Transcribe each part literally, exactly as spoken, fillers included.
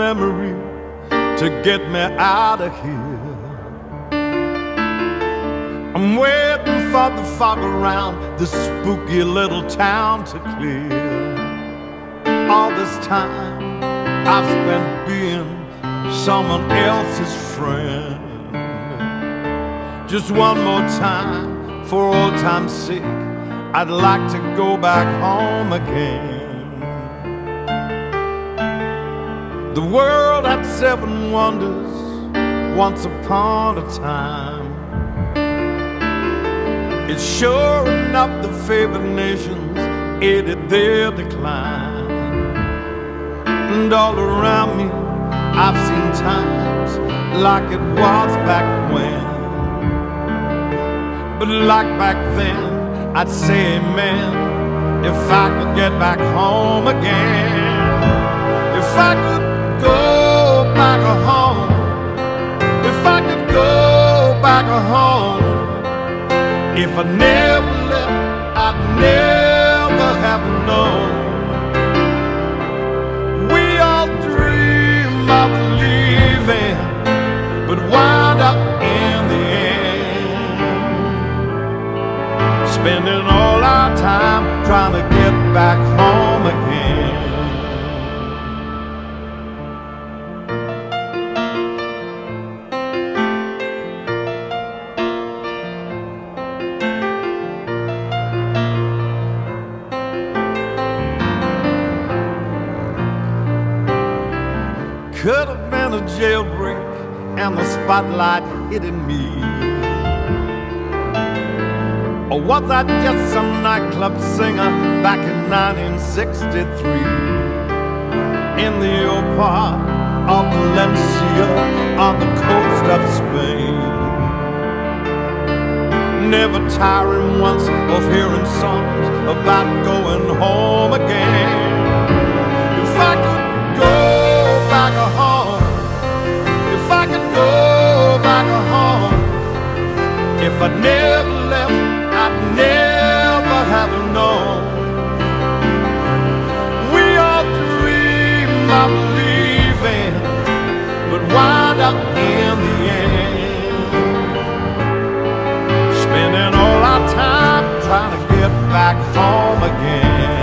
memory to get me out of here. I'm waiting for the fog around this spooky little town to clear. All this time I've spent being someone else's friend. Just one more time, for old time's sake, I'd like to go back home again. The world had seven wonders once upon a time. It's sure enough the favored nations aided their decline. And all around me I've seen times like it was back when. But like back then, I'd say amen if I could get back home again. If I could go back home, if I could go back home, if I never left, I'd never have known. We all dream of leaving, but wound up in the end, spending all our time trying to get back home again. Could have been a jailbreak and the spotlight hitting me. Or was I just some nightclub singer back in nineteen sixty-three? In the old part of Valencia on the coast of Spain, never tiring once of hearing songs about going home again. If I could go back home, if I could go back home, if I never left, I'd never have known. We all dream of leaving, but wind up in the end, spending all our time trying to get back home again.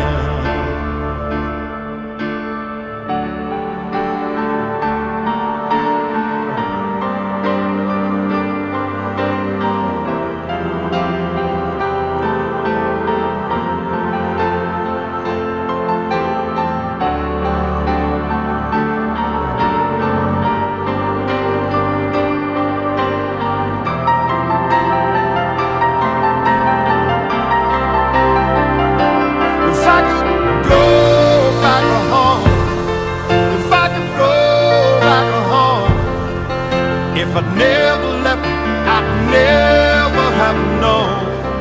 If I'd never left, I'd never have known.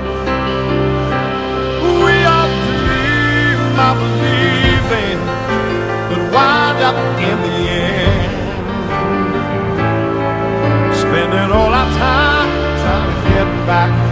We all dream of leaving, but wind up in the end, spending all our time trying to get back home.